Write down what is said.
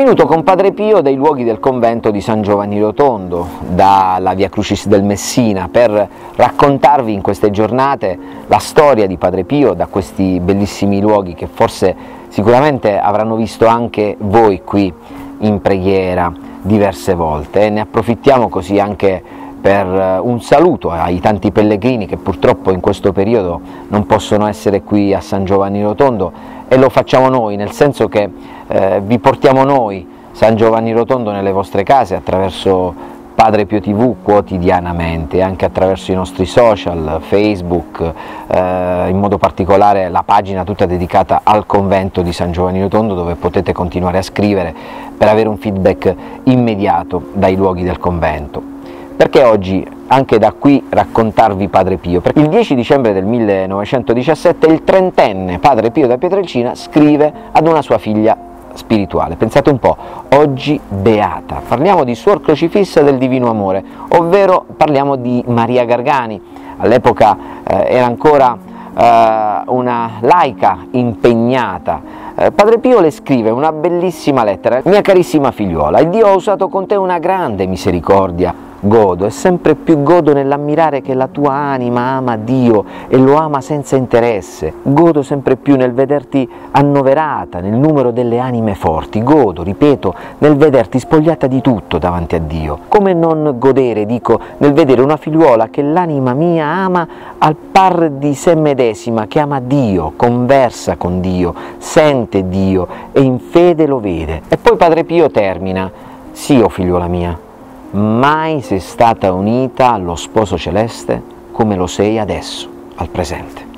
venuto con Padre Pio dai luoghi del convento di San Giovanni Rotondo, dalla Via Crucis del Messina, per raccontarvi in queste giornate la storia di Padre Pio da questi bellissimi luoghi che forse sicuramente avranno visto anche voi qui in preghiera diverse volte, e ne approfittiamo così anche per un saluto ai tanti pellegrini che purtroppo in questo periodo non possono essere qui a San Giovanni Rotondo, e lo facciamo noi, nel senso che vi portiamo noi San Giovanni Rotondo nelle vostre case attraverso Padre Pio TV quotidianamente, anche attraverso i nostri social, Facebook, in modo particolare la pagina tutta dedicata al convento di San Giovanni Rotondo, dove potete continuare a scrivere per avere un feedback immediato dai luoghi del convento. Perché oggi anche da qui raccontarvi Padre Pio? Perché il 10 dicembre del 1917 il trentenne Padre Pio da Pietrelcina scrive ad una sua figlia spirituale, pensate un po', oggi beata. Parliamo di Suor Crocifissa del Divino Amore, ovvero parliamo di Maria Gargani. All'epoca era ancora una laica impegnata. Padre Pio le scrive una bellissima lettera: mia carissima figliuola, il Dio ha usato con te una grande misericordia. Godo e sempre più godo nell'ammirare che la tua anima ama Dio e lo ama senza interesse. Godo sempre più nel vederti annoverata nel numero delle anime forti. Godo, ripeto, nel vederti spogliata di tutto davanti a Dio. Come non godere, dico, nel vedere una figliuola che l'anima mia ama al par di sé medesima, che ama Dio, conversa con Dio, sente Dio e in fede lo vede. E poi Padre Pio termina: sì, o figliuola mia, mai sei stata unita allo sposo celeste come lo sei adesso, al presente.